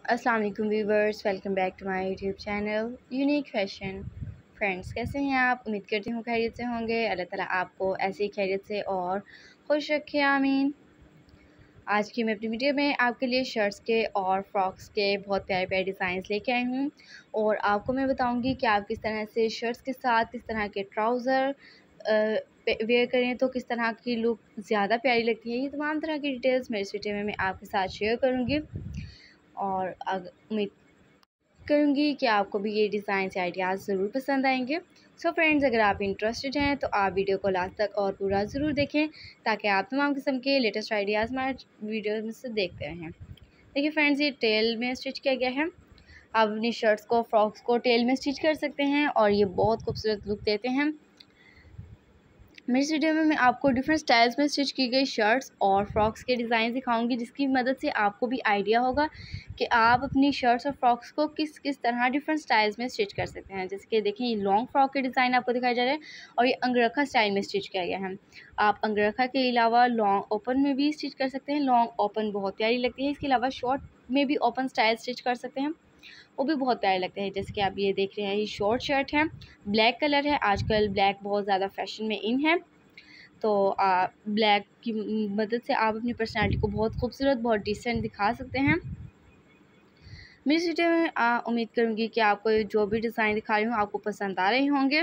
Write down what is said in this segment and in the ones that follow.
अस्सलाम वालेकुम viewers, welcome back to my YouTube channel unique fashion. Friends, कैसे हैं आप? उम्मीद करती हूँ खैरियत से होंगे। अल्लाह ताला आपको ऐसी खैरियत से और खुश रखे, आमीन। आज की मैं अपनी वीडियो में आपके लिए शर्ट्स के और फ्रॉक्स के बहुत प्यारे प्यारे डिज़ाइंस लेके आई हूँ और आपको मैं बताऊँगी कि आप किस तरह से शर्ट्स के साथ किस तरह के ट्राउज़र वेयर करें तो किस तरह की लुक ज़्यादा प्यारी लगती है। ये तमाम तरह की डिटेल्स मेरे इस वीडियो में मैं आपके साथ शेयर करूँगी और उम्मीद करूँगी कि आपको भी ये डिज़ाइन से आइडियाज़ ज़रूर पसंद आएंगे। सो फ्रेंड्स, अगर आप इंटरेस्टेड हैं तो आप वीडियो को लास्ट तक और पूरा ज़रूर देखें ताकि आप तमाम किस्म के लेटेस्ट आइडियाज़ हमारे वीडियो में से देखते रहें। देखिए फ्रेंड्स, ये टेल में स्टिच किया गया है। आप अपनी शर्ट्स को, फ्रॉक्स को टेल में स्टिच कर सकते हैं और ये बहुत खूबसूरत लुक देते हैं। मेरी इस वीडियो में मैं आपको डिफरेंट स्टाइल्स में स्टिच की गई शर्ट्स और फ्रॉक्स के डिज़ाइन दिखाऊंगी, जिसकी मदद से आपको भी आइडिया होगा कि आप अपनी शर्ट्स और फ्रॉक्स को किस किस तरह डिफरेंट स्टाइल्स में स्टिच कर सकते हैं। जैसे कि देखिए, ये लॉन्ग फ्रॉक के डिज़ाइन आपको दिखाया जा रहा है और ये अंगरखा स्टाइल में स्टिच किया गया है। आप अंगरखा के अलावा लॉन्ग ओपन में भी स्टिच कर सकते हैं। लॉन्ग ओपन बहुत प्यारी लगती है। इसके अलावा शॉर्ट में भी ओपन स्टाइल स्टिच कर सकते हैं, वो भी बहुत प्यारे लगते हैं। जैसे कि आप ये देख रहे हैं, ये शॉर्ट शर्ट है, ब्लैक कलर है। आजकल ब्लैक बहुत ज़्यादा फैशन में इन है, तो ब्लैक की मदद से आप अपनी पर्सनैलिटी को बहुत खूबसूरत, बहुत डिसेंट दिखा सकते हैं। मेरी इस वीडियो में उम्मीद करूँगी कि आपको जो भी डिज़ाइन दिखा रही हूँ आपको पसंद आ रहे होंगे।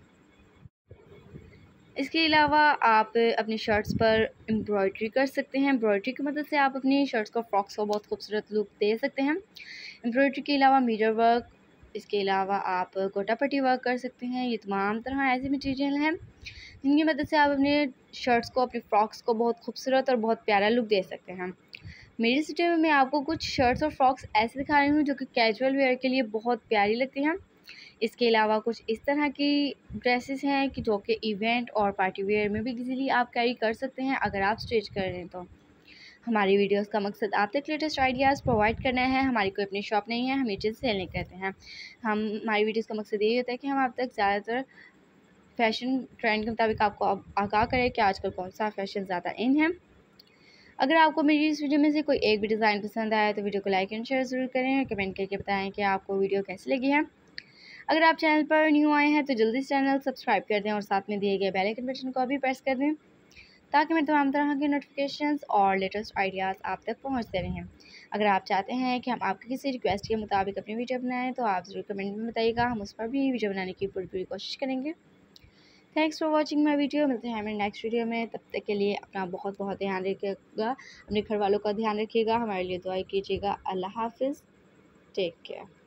इसके अलावा आप अपनी शर्ट्स पर एम्ब्रॉयड्री कर सकते हैं। एम्ब्रॉयड्री की मदद से आप अपनी शर्ट्स को, फ्रॉक्स को बहुत खूबसूरत लुक दे सकते हैं। एम्ब्रॉयड्री के अलावा मिरर वर्क, इसके अलावा आप गोटा पट्टी वर्क कर सकते हैं। ये तमाम तरह ऐसे मटीरियल हैं जिनकी मदद से आप अपने शर्ट्स को, अपनी फ्रॉक्स को बहुत खूबसूरत और बहुत प्यारा लुक दे सकते हैं। मेरी इस वीडियो में मैं आपको कुछ शर्ट्स और फ्रॉक्स ऐसे दिखा रही हूँ जो कि कैजुअल वेयर के लिए बहुत प्यारी लगती हैं। इसके अलावा कुछ इस तरह की ड्रेसेस हैं कि जो कि इवेंट और पार्टी वेयर में भी इजीली आप कैरी कर सकते हैं अगर आप स्टिच कर रहे हैं तो। हमारी वीडियोस का मकसद आप तक लेटेस्ट आइडियाज़ प्रोवाइड करना है। हमारी कोई अपनी शॉप नहीं है, हम ये चीज़ सेल नहीं करते हैं। हमारी वीडियोस का मकसद यही होता है कि हम आप तक ज़्यादातर फ़ैशन ट्रेंड के मुताबिक आपको आगाह करें कि आजकल कौन सा फ़ैशन ज़्यादा इन है। अगर आपको मेरी इस वीडियो में से कोई एक भी डिज़ाइन पसंद आया तो वीडियो को लाइक एंड शेयर ज़रूर करें और कमेंट करके बताएं कि आपको वीडियो कैसी लगी है। अगर आप चैनल पर न्यू आए हैं तो जल्दी से चैनल सब्सक्राइब कर दें और साथ में दिए गए बेल आइकन बटन को भी प्रेस कर दें ताकि मैं तमाम तरह के नोटिफिकेशंस और लेटेस्ट आइडियाज़ आप तक पहुंचते रहें। अगर आप चाहते हैं कि हम आपकी किसी रिक्वेस्ट के मुताबिक अपनी वीडियो बनाएं तो आप ज़रूर कमेंट में बताइएगा, हम उस पर भी वीडियो बनाने की पूरी कोशिश करेंगे। Thanks for watching my video. मिलते हैं हमारे नेक्स्ट वीडियो में। तब तक के लिए अपना बहुत बहुत ध्यान रखिएगा, अपने घर वालों का ध्यान रखिएगा, हमारे लिए दुआएं कीजिएगा। अल्लाह हाफिज़, टेक केयर।